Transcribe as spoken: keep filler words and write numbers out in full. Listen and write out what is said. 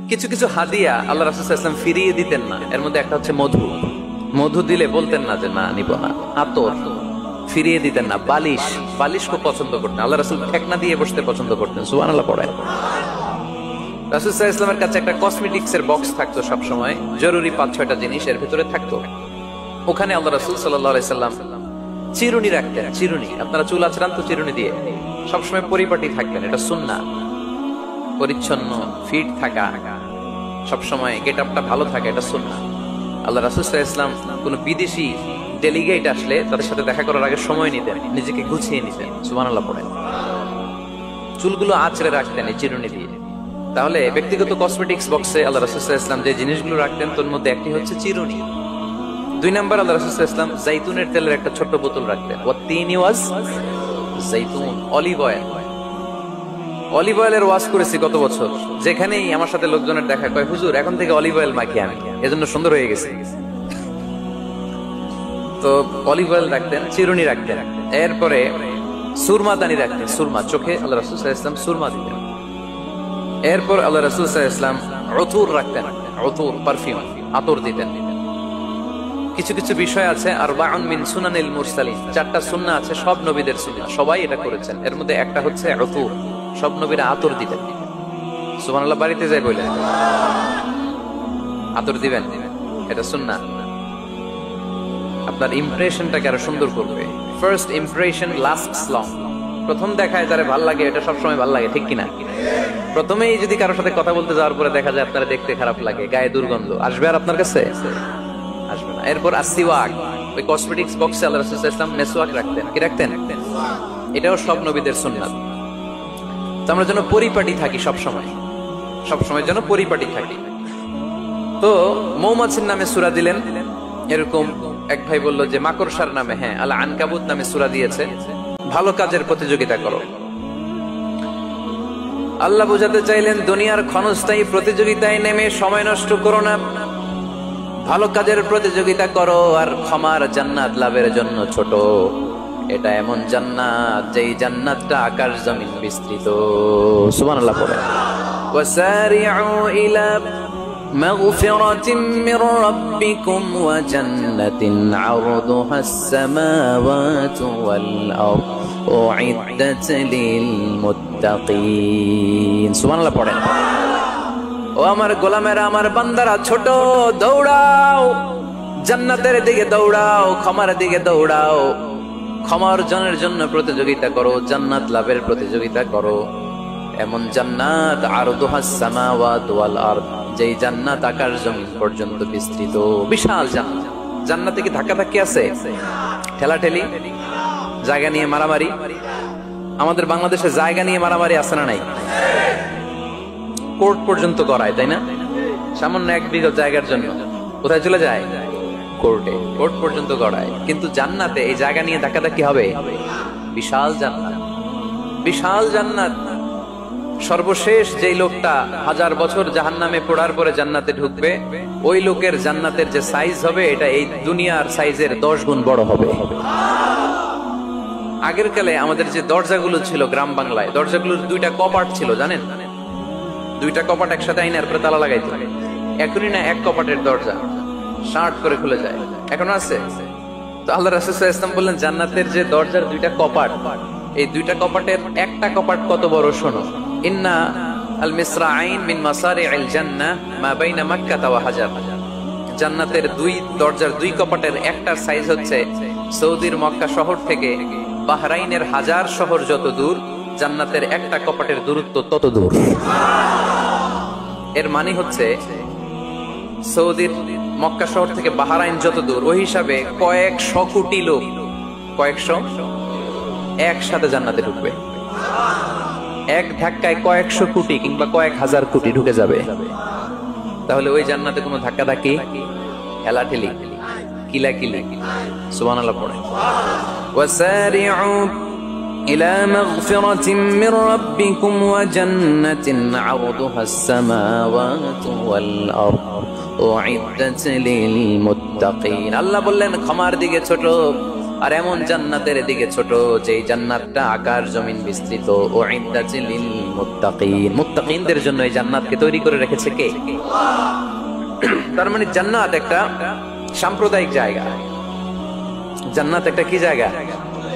কিছু কিছু হাদিয়া আল্লাহ রাসূল সাল্লাল্লাহু আলাইহি ওয়াসাল্লাম ফিরিয়ে দিতেন না। এর মধ্যে একটা হচ্ছে মধু। মধু দিলে বলতেন না যে না নিব না। আতর ফিরিয়ে দিতেন না। বালিশ, বালিশ খুব পছন্দ করতেন আল্লাহ রাসূল। ঠেকনা দিয়ে বসতে পছন্দ করতেন। সুবহানাল্লাহ পড়েন। রাসূল সাল্লাল্লাহু আলাইহি ওয়াসাল্লামের কাছে একটা কসমেটিক্স এর বক্স থাকতো সব সময়, জরুরি পাঁচ ছয়টা জিনিস এর ভিতরে থাকতো। ওখানে আল্লাহ রাসূল সাল্লাল্লাহু আলাইহি সাল্লাম চিরুনি রাখতেন। চিরুনি, আপনারা চুল আঁচড়ান তো চিরুনি দিয়ে, সবসময় পরিপাটি থাকবেন, এটা সুন্নাহ। পরিচ্ছন্ন ফিট থাকা, সবসময় গেট আপটা ভালো থাকা, এটা সুন্নাহ। আল্লাহ রাসূল সাল্লাল্লাহু আলাইহি ওয়াসাল্লাম কোন বিদেশি ডেলিগেট আসলে তাদের সাথে দেখা করার আগে সময় নিতেন, নিজেকে গুছিয়ে নিতেন। সুবহানাল্লাহ পড়েন। চুলগুলো আঁচড়ে রাখতেন এই চিরুনি দিয়ে। তাহলে ব্যক্তিগত কসমেটিক্স বক্সে আল্লাহ রাসূল সাল্লাল্লাহু আলাইহি ওয়াসাল্লাম যে জিনিসগুলো রাখতেন তার মধ্যে একটি হচ্ছে চিরুনি। দুই নাম্বার আল্লাহ রাসূল সাল্লাল্লাহু আলাইহি ওয়াসাল্লাম জাইতুনের তেলের একটা ছোট বোতল রাখতেন। ওয়াতিনি ওয়াজ জাইতুন, অলিভ অয়েল। অলিভ অয়েলের ওয়াজ করেছি গত বছর। যেখানেই আমার সাথে লোকজনের দেখা কয় হুজুর এখন থেকে অলিভ অয়েল মাখি আমি, এজন্য সুন্দর হয়ে গেছে। তো অলিভ অয়েল রাখতেন, চিরুনি রাখতেন। এরপরে সুরমা দানি রাখতেন। সুরমা, চোখে আল্লাহ রাসূল সাল্লাল্লাহু আলাইহি ওয়াসাল্লাম সুরমা দিতেন। এরপর আল্লাহ রাসূল সাল্লাল্লাহু আলাইহি ওয়াসাল্লাম উতুর রাখতেন। উতুর, পারফিউম, আতর দিতেন। কিছু কিছু বিষয় আছে আরবাউন মিন সুনানিল মুরসালিন, চারটা সুন্নাহ আছে সব নবীদের সুন্নাহ, সবাই এটা করেছেন। এর মধ্যে একটা হচ্ছে উতুর, সব নবীরা আতর দিতেন। সুবহানাল্লাহ। বাড়িতে যাই বলেন আতর দিবেন, এটা সুন্নাহ। আপনার ইমপ্রেশনটাকে আরো সুন্দর করবে। First impression lasts long. প্রথম দেখায় যারা ভাল লাগে এটা সবসময় ভাল লাগে, ঠিক কিনা? প্রথমেই যদি কারোর সাথে কথা বলতে যাওয়ার পরে দেখা যায় আপনারা দেখতে খারাপ লাগে, গায়ে দুর্গন্ধ, আসবে আর আপনার কাছে? আসবে না। এরপর আসিওয়াক, ওই কসমেটিক্স বক্সে আল্লাহ রাসূল সাল্লাল্লাহু আলাইহি ওয়াসাল্লাম মেসওয়াক রাখতেন। কি রাখতেন? এটাও সব নবীদের সুন্নাত। তো আমরা যেন পরিপাটি থাকি সব সময়, সব সময় যেন পরিপাটি থাকি। তো মৌমাছির নামে সূরা দিলেন। এরকম এক ভাই বলল যে মাকড়সার নামে, হ্যাঁ, আল আনকাবুত নামে সূরা দিয়েছে। ভালো কাজের প্রতিযোগিতা করো। আল্লাহ বোঝাতে চাইলেন দুনিয়ার ক্ষণস্থায়ী প্রতিযোগিতায় নেমে সময় নষ্ট করো না, ভালো কাজের প্রতিযোগিতা করো। আর ক্ষমার জান্নাত লাভের জন্য ছোট, এটা এমন জান্নাত যেই জান্নাতটা আকাশ জমিন বিস্তৃত। সুবহানাল্লাহ পড়ে। ওয়াসারিউ ইলা মাগফিরাতিন মির রাব্বিকুম ওয়া জান্নাতিন আরদুহাস সামাওয়াতু ওয়াল আরদ উইদ্দাত লিল মুত্তাকিন। সুবহানাল্লাহ পড়ে। ও আমার গোলামেরা, আমার বান্দারা, ছোট দৌড়াও, জান্নাতের দিকে দৌড়াও, ক্ষমার দিকে দৌড়াও। ক্ষমা অর্জনের জন্য প্রতিযোগিতা করো, জান্নাত লাভের প্রতিযোগিতা করো। এমন জান্নাত আরদুহাস সামাওয়াতু ওয়াল আরদ, যেই জান্নাত আকাশ জমিন পর্যন্ত বিস্তৃত, বিশাল জান্নাত। জান্নাতে কি ধাক্কাধাক্কি আছে? ঠেলাঠেলি, জায়গা নিয়ে মারামারি? আমাদের বাংলাদেশে জায়গা নিয়ে মারামারি আছে না নাই? কোর্ট পর্যন্ত করায়, তাই না? সামান্য এক বিঘা জায়গার জন্য কোথায় চলে যায়? কোর্টে। কোর্ট পর্যন্ত করায়। কিন্তু জান্নাতে এই জায়গা নিয়ে ধাক্কাধাক্কি হবে? বিশাল জান্নাত, বিশাল জান্নাত। সর্বশেষ যেই লোকটা হাজার বছর জাহান্নামে পড়ার পরে জান্নাতে ঢুকবে, ওই লোকের জান্নাতের যে সাইজ হবে এটা এই দুনিয়ার সাইজের দশ গুণ বড় হবে। আগের কালে আমাদের যে দরজাগুলো ছিল গ্রাম বাংলায়, দরজাগুলোর দুইটা কপাট ছিল, জানেন? দুইটা কপাট একসাথে আইনার পরে তালা লাগাইতো। এখনই না এক কপাটের দরজা শার্ট করে খুলে যায়, এখন আছে। তো আল্লাহ রাসূল সাল্লাল্লাহু আলাইহি ওয়াসাল্লাম বললেন জান্নাতের যে দরজার দুইটা কপাট, এই দুইটা কপাটের একটা কপাট কত বড় শোনো। ইন্না আল মিসরাআইন মিন মাসারি'আল জান্নাহ মা বাইনা মাক্কাহ ওয়া হাজার। জান্নাতের দুই দরজার দুই কপাটের একটার সাইজ হচ্ছে সৌদির মক্কা শহর থেকে বাহরাইনের হাজার শহর যত দূর, জান্নাতের একটা কপাটের দূরত্ব তত দূর। এর মানে হচ্ছে সৌদির মক্কা শহর থেকে বাহরাইন যত দূর, ওই হিসাবে কয়েকশো কোটি লোক, কয়েকশো একসাথে জান্নাতে ঢুকবে। এক ধাক্কায় কয়েকশো কোটি কিংবা কয়েক হাজার কোটি ঢুকে যাবে। তাহলে ওই জান্নাতে কোনো ধাক্কা ধাক্কি, ঠেলাঠেলি, কিলাকিলি। সুবহানাল্লাহ পড়ে। ওয়াসারিউ ইলা মাগফিরাতিন মির রাব্বিকুম ওয়া জান্নাতিন আরদুহাস সামাওয়াতু ওয়াল আরদ উইদ্দাত লিল মুত্তাকিন। আল্লাহ বললেন ক্ষমার দিকে ছোট, আর এমন জান্নাতের এদিকে ছোট যে জান্নাতটা আকাশ জমিন বিস্তৃত। ও ইদ্দাতিল লিল মুত্তাকিন, মুত্তাকিনদের জন্য এই জান্নাতকে তৈরি করে রেখেছে কে? তার মানে জান্নাত একটা সাম্প্রদায়িক জায়গা। জান্নাত একটা কি জায়গা?